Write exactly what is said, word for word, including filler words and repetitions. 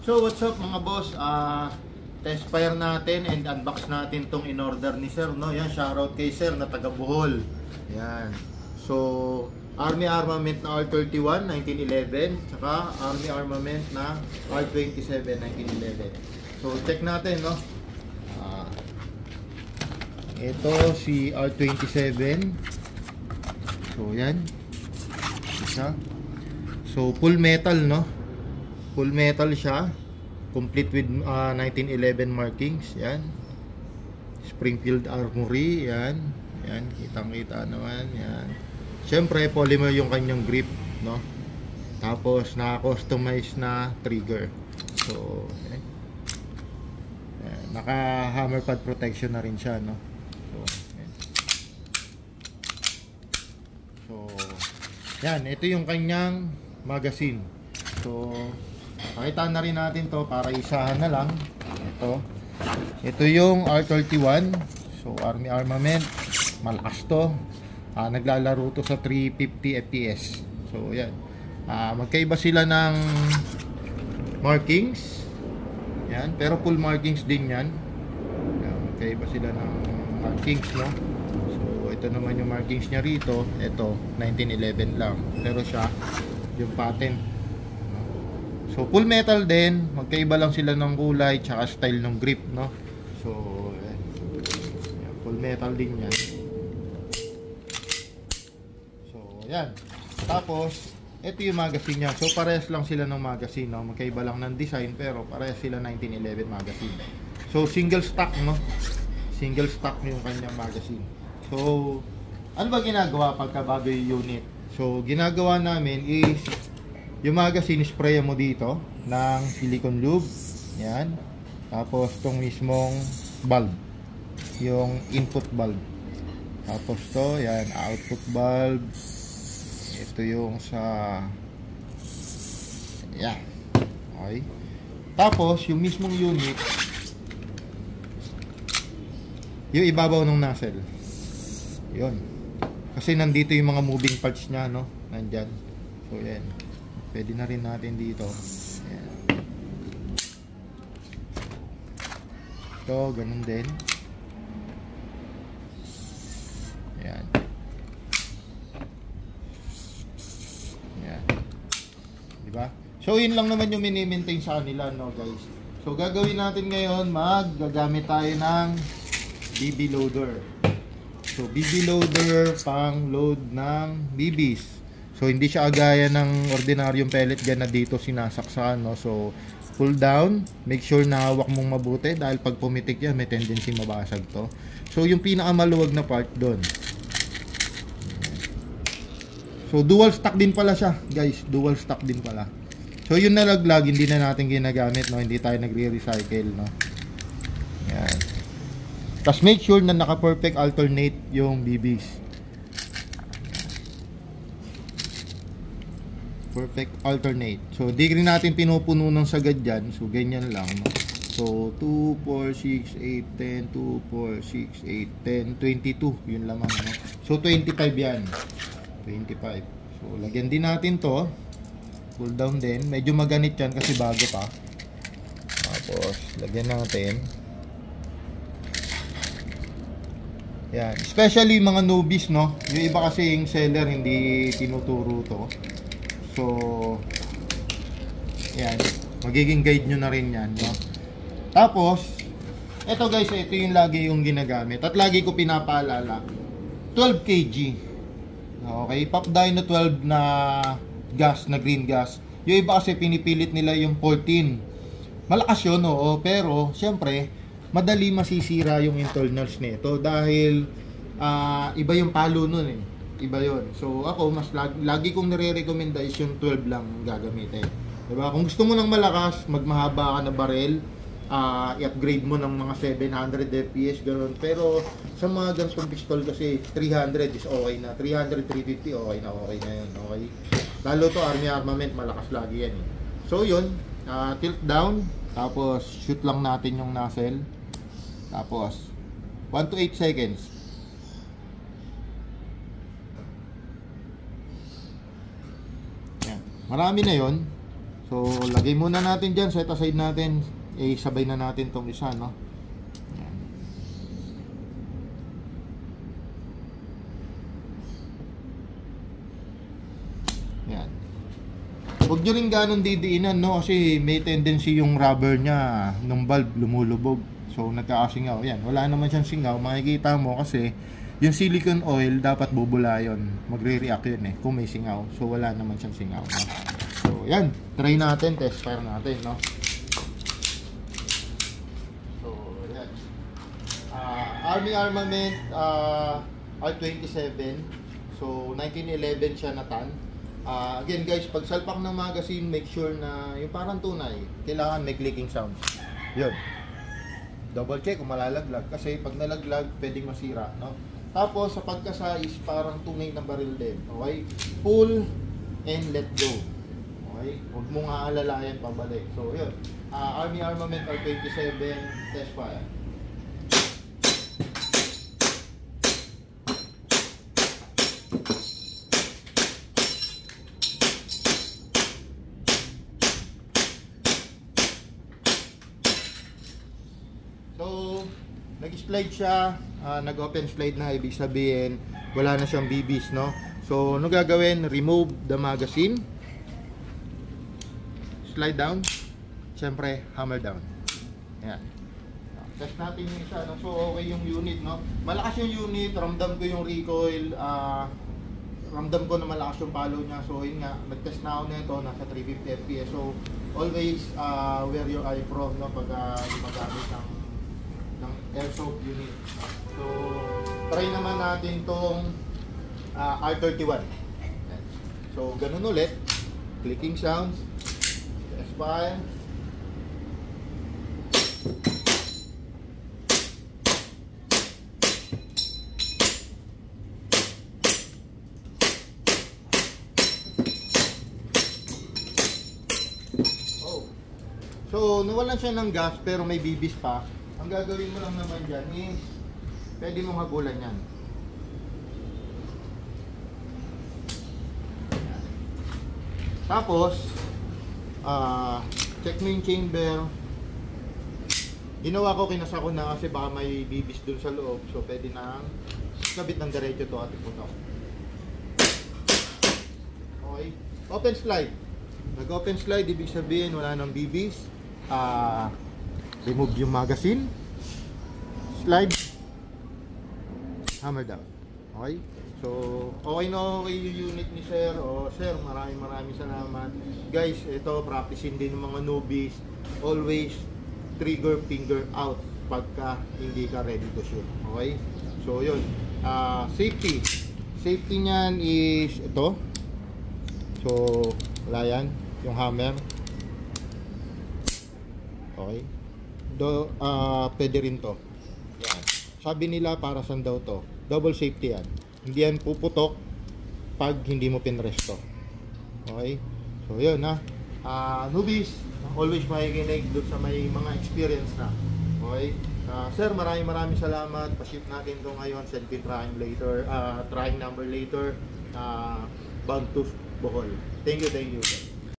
So what's up mga boss, uh, test fire natin and unbox natin tong in-order ni sir, no? Yan, shoutout kay sir na taga Bohol. Yan. So Army Armament na R thirty-one nineteen eleven, saka Army Armament na R twenty-seven nineteen eleven. So check natin, no? Uh, ito si R twenty-seven. So yan. Isa. So full metal, no? Full metal siya, complete with uh, nineteen eleven markings. Yan, Springfield Armory. Yan, yan, kitang-kita naman. Yan, syempre polymer yung kanyang grip, no? Tapos naka-customize na trigger. So yan. Yan, naka hammer pad protection na rin siya, no? So yan. So yan, ito yung kanyang magazine. So pakita na rin natin to para isahan na lang. Ito, ito yung R thirty-one. So Army Armament, malakas to. uh, Naglalaro to sa three fifty F P S. So yan, uh, magkaiba sila ng markings. Yan, pero full markings din yan. Yan, magkaiba sila ng markings, no? So ito naman yung markings nya rito. Ito nineteen eleven lang, pero siya yung patent. So full metal din, magkaiba lang sila ng kulay tsaka style ng grip, no? So yan, full metal din yan. So yan. Tapos ito yung magazine niya. So parehas lang sila ng magazine, no? Magkaiba lang ng design pero parehas sila nineteen eleven magazine. So single stock, no? Single stock yung kanyang magazine. So ano ba ginagawa pagka bago yung unit? So ginagawa namin is yung magazine, spray mo dito ng silicone lube. Yan. Tapos itong mismong bulb, yung input bulb. Tapos to, yan, output bulb. Ito yung sa yan. Okay. Tapos yung mismong unit, yung ibabaw ng nozzle. Yun. Kasi nandito yung mga moving parts nya, no? Nandyan. So yan. Pwede na rin natin dito. Ayan. Ito, ganun din. Ayan. Ayan. Diba? So, yun lang naman yung mini-maintain sa kanila, no, guys. So, gagawin natin ngayon, maggagamit tayo ng B B loader. So, B B loader pang load ng B Bs. So hindi siya agaya ng ordinaryong pellet gun na dito sinasaksakan, no? So pull down, make sure na hawak mong mabuti dahil pag pumitik yan may tendency mabasag to. So yung pinakamaluwag na part doon. So dual stack din pala siya, guys. Dual stack din pala. So yung nalaglag hindi na natin ginagamit, no? Hindi tayo nagre-recycle, no? Yan. Tapos make sure na naka-perfect alternate yung B Bs. Perfect alternate. So di rin natin pinupuno ng sagad dyan. So ganyan lang, no? So two, four, six, eight, ten, two, four, six, eight, ten, twenty-two. Yun lamang, no? So twenty-five yan. twenty-five. So lagyan din natin to. Pull down din. Medyo maganit yan kasi bago pa. Tapos lagyan natin. Yan. Especially mga newbies, no? Yung iba kasi yung seller hindi tinuturo to. So, yan. Magiging guide nyo na rin yan, no? Tapos, ito guys, ito yung lagi yung ginagamit. At lagi ko pinapaalala. twelve kilograms. Okay? Pop Dyno twelve na gas, na green gas. Yung iba kasi pinipilit nila yung fourteen. Malakas yun, oo. Pero, syempre, madali masisira yung internals nito. Dahil, uh, iba yung palo nun eh. Iba yun. So ako mas lagi, lagi kong nire-recommenda is yung twelve lang gagamitin. Diba? Kung gusto mo ng malakas, magmahaba ka na barrel, uh, i-upgrade mo ng mga seven hundred F P S ganoon. Pero sa mga ganitong pistol kasi three hundred is okay na. three hundred, three fifty okay na, okay na yun. Okay. Lalo to Army Armament, malakas lagi yan eh. So yun, uh, tilt down, tapos shoot lang natin yung nozzle. Tapos one to eight seconds. Marami na yon. So, lagay muna natin dyan, set aside natin. Eh, sabay na natin tong isa, no? Yan. Yan. Huwag nyo rin ganun didiinan, no? Kasi may tendency yung rubber nya ng valve lumulubog. So, nagkakasingaw. Yan, wala naman siyang singaw. Makikita mo kasi yung silicone oil, dapat bubula yun. Magre-react yun eh, kung may singaw. So, wala naman siyang singaw, no? So, yan. Try natin, test fire natin, no? So, yan. Uh, Army Armament uh, R twenty-seven. So, nineteen eleven siya na tan. Uh, again guys, pag salpak ng magazine, make sure na yung parang tunay, kailangan may clicking sound. Yun. Double check kung malalaglag. Kasi pag nalaglag, pwedeng masira, no? Tapos, sa pagka-size, parang tunay na baril din. Okay? Pull and let go. Okay? Huwag mong aalalayan pabalik. So, yun. Uh, Army Armament R twenty-seven, test fire. So, nag-slide siya, uh, nag-open slide na, ibig sabihin, wala na siyang B Bs, no? So, ano gagawin? Remove the magazine. Slide down. Siyempre, hammer down. Ayan. Test natin yung isa, no? So, okay yung unit, no? Malakas yung unit, ramdam ko yung recoil, uh, ramdam ko na malakas yung palo niya. So, yun nga, nag-test na ako nito, nasa three fifty F P S. So, always uh, wear your eye pro, no? Pag uh, gumagamit ng ng airsoft unit. So, try naman natin tong uh, R thirty-one. So, ganun ulit. Clicking sounds. Expire. Oh. So, nawalan siya ng gas pero may B Bs pa. Ang gagawin mo lang naman dyan is pwede mong hagulan yan. Tapos uh, check mo yung chamber. Ginawa ko, kinasa ko na kasi baka may B Bs dun sa loob. So pwede na kabit ng diretso to ating putok. Okay. Open slide. Nag-open slide, ibig sabihin wala nang B Bs. Ah... Uh, remove yung magazine, slide, hammer down. Okay? So, okay na okay yung unit ni sir. O sir, maraming maraming salamat. Guys, ito, practicein din ng mga newbies. Always trigger finger out pagka hindi ka ready to shoot. Okay? So, yun. Uh, safety. Safety niyan is ito. So, wala yan. Yung hammer. Okay? Do, uh, pwede rin to. Yan. Sabi nila para saan daw to. Double safety yan. Hindi yan puputok pag hindi mo pinresto. Okay? So yun ha. Uh, newbies, always makikinig doon sa may mga experience na. Okay? Uh, sir, maraming maraming salamat. Pa-ship natin to ngayon. Send me trying later. Uh, trying number later. Uh, bound to Bohol. Thank you, thank you.